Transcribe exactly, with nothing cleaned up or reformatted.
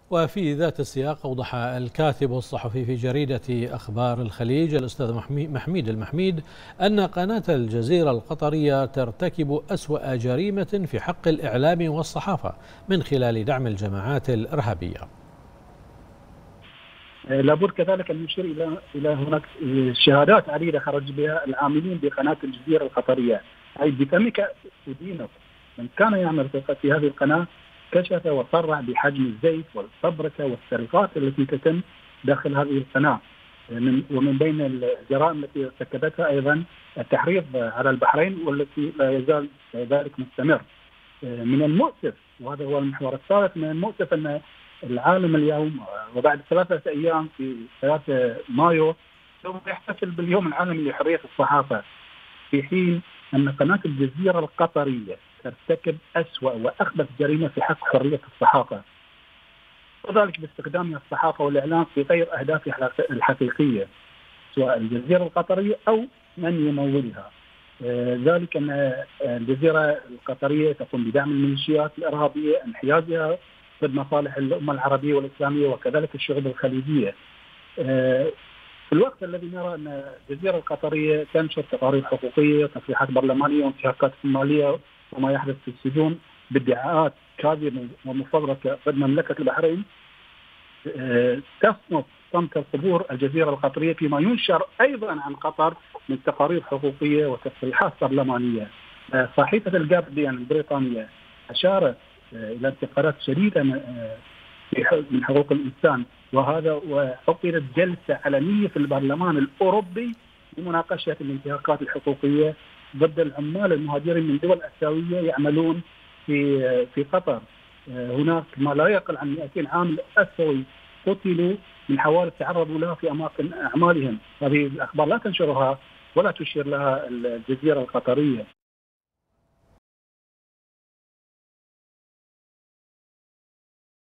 وفي ذات السياق أوضح الكاتب الصحفي في جريدة أخبار الخليج الأستاذ محميد المحميد أن قناة الجزيرة القطرية ترتكب أسوأ جريمة في حق الإعلام والصحافة من خلال دعم الجماعات الإرهابية. لابد كذلك أن نشير إلى إلى هناك شهادات عديدة خرج بها العاملين بقناة الجزيرة القطرية، أي بفمك أدينك. من كان يعمل في هذه القناة كشف وصرح بحجم الزيت والفبركة والسرقات التي تتم داخل هذه القناة، ومن بين الجرائم التي ارتكبتها أيضا التحريض على البحرين والتي لا يزال ذلك مستمر. من المؤسف، وهذا هو المحور الثالث، من المؤسف أن العالم اليوم وبعد ثلاثة أيام في ثلاثة مايو سوف يحتفل باليوم العالمي لحرية الصحافة، في حين أن قناة الجزيرة القطرية ترتكب أسوأ وأخبث جريمة في حق حرية الصحافة، وذلك باستخدام الصحافة والإعلام في غير أهدافها الحقيقية، سواء الجزيرة القطرية أو من يمولها. ذلك أن الجزيرة القطرية تقوم بدعم الميليشيات الإرهابية، انحيازها ضد مصالح الأمة العربية والإسلامية وكذلك الشعوب الخليجية. في الوقت الذي نرى أن الجزيرة القطرية تنشر تقارير حقوقية وتصريحات برلمانية وانتهاكات مالية وما يحدث في السجون بادعاءات كاذبة ومفبركة ضد مملكة البحرين، تصنف صمت القبور الجزيرة القطرية فيما ينشر أيضا عن قطر من تقارير حقوقية وتصريحات برلمانية. صحيفة الجارديان البريطانية أشارت إلى انتقادات شديدة من حقوق الإنسان، وهذا وعقدت جلسة علنية في البرلمان الأوروبي لمناقشة الانتهاكات الحقوقية ضد العمال المهاجرين من دول آسيوية يعملون في في قطر. هناك ما لا يقل عن مئتين عامل آسيوي قتلوا من حوادث تعرضوا لها في أماكن أعمالهم. هذه الأخبار لا تنشرها ولا تشير لها الجزيرة القطرية.